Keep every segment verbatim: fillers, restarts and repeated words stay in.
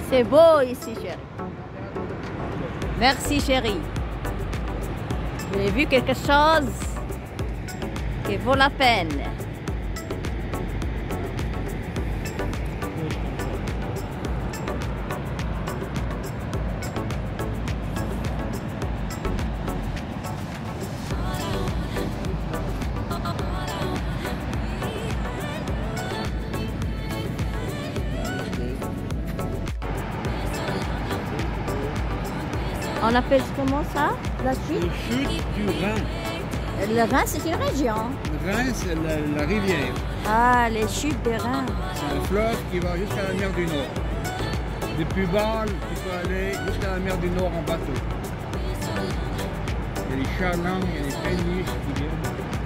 C'est beau ici, chérie. Merci, chérie. J'ai vu quelque chose qui vaut la peine. On appelle comment ça? La chute? Les chutes du Rhin. Le Rhin, c'est une région. Le Rhin, c'est la, la rivière. Ah, les chutes des Rhin. C'est un fleuve qui va jusqu'à la mer du Nord. Depuis Bâle, tu peux aller jusqu'à la mer du Nord en bateau. Il y a les chalands, il y a les péniches qui viennent.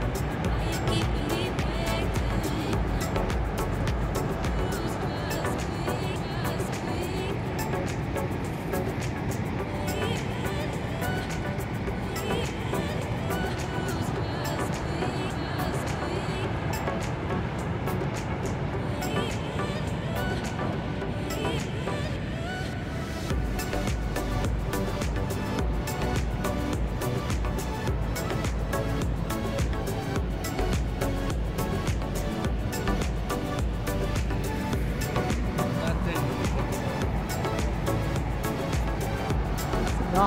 Non.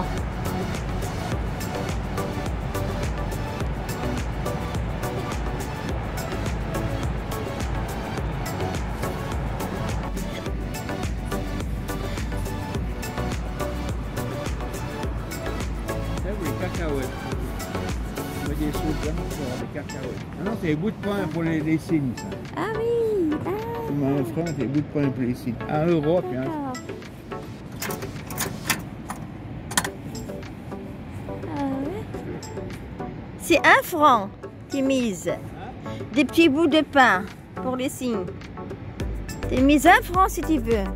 C'est les cacahuètes. On met des sauces vraiment pour avoir des cacahuètes. Ah non, c'est les bouts de pain pour les, les signes, ça. Ah oui. Ah. En France, c'est les bouts de pain pour les signes. En Europe, hein. Ah. C'est un franc qui mise. Des petits bouts de pain pour les signes. Tu mises un franc si tu veux.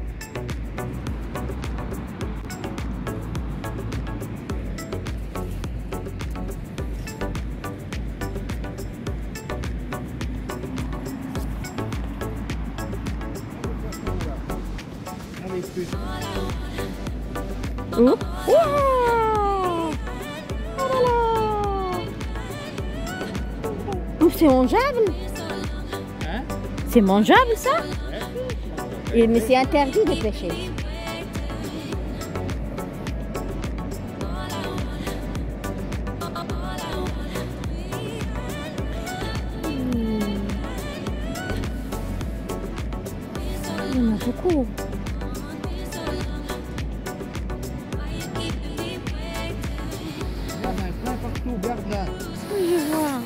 Allez, plus. Ouh. Wow. C'est mangeable? Hein? C'est mangeable ça? Et, mais c'est interdit de pêcher. Hmm. Il y en a beaucoup. Il y en a plein partout, regarde là. Oui, je vois.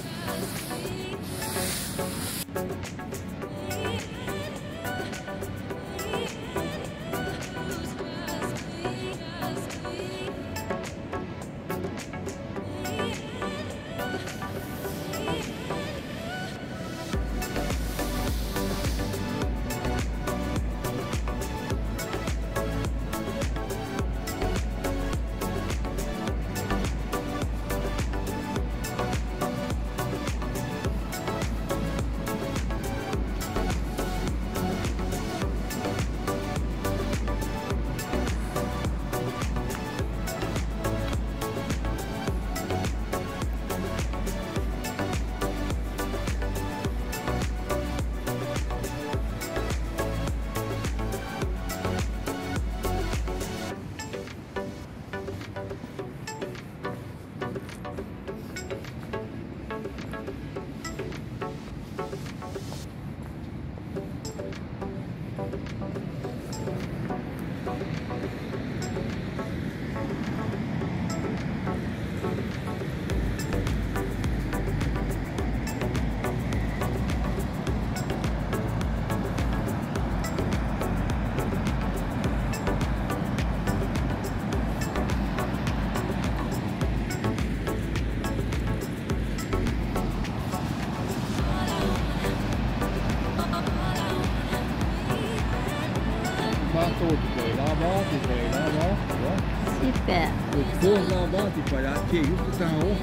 Bateau, tu peux aller là-bas, tu peux aller là-bas, tu vois. Super. Tu poses là-bas, tu peux aller à pied juste en haut.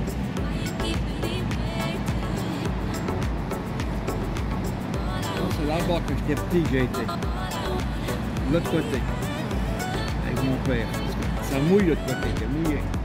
C'est là là-bas quand j'étais petit, j'ai été. De l'autre côté. Avec mon père. Ça mouille de l'autre côté, c'est mouillé.